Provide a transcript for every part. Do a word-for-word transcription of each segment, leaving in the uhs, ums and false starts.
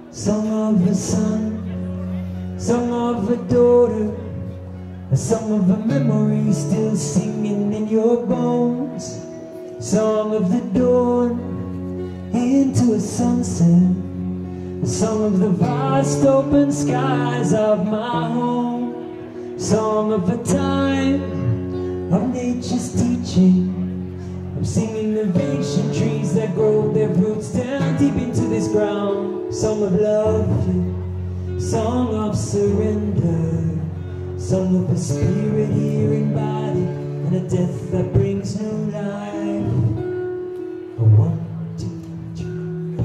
Song of a son, song of a daughter, a song of a memory still singing in your bones. Song of the dawn into a sunset, a song of the vast open skies of my home. Song of a time of nature's teaching. I'm singing of ancient trees that grow their roots down deep into this ground. Song of love, song of surrender, song of a spirit here in body and a death that brings new life. A one, two, three.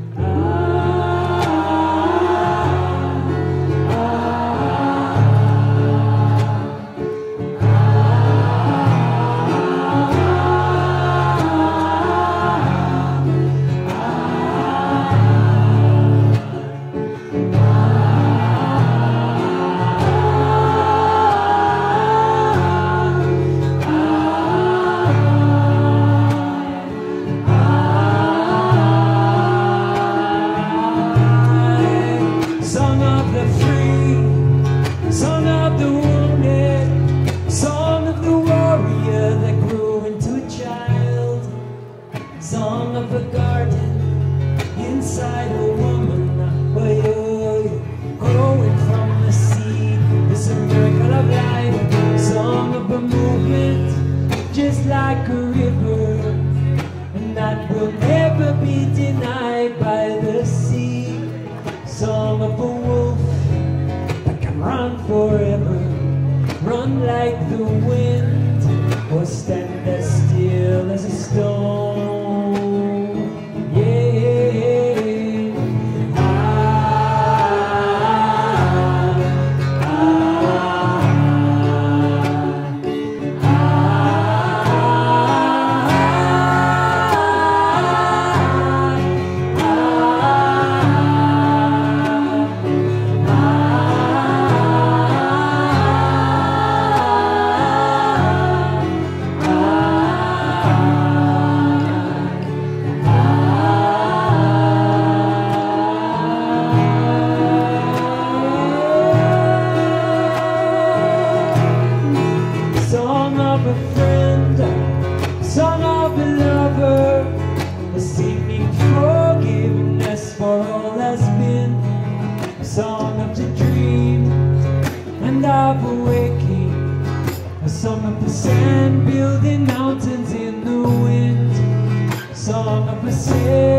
Song of the wounded, song of the warrior that grew into a child. Song of a garden inside a woman, growing from the seed. It's a miracle of life. Song of a movement, just like a river, and that will never be denied by the sea. Song of a wolf, run forever, run like the wind, or stand as still as a stone. Yeah. Ah, ah, ah, song of a friend, song of a lover, a singing forgiveness for all that's been. A song of the dream and of awaking, a song of the sand building mountains in the wind. Song of a sail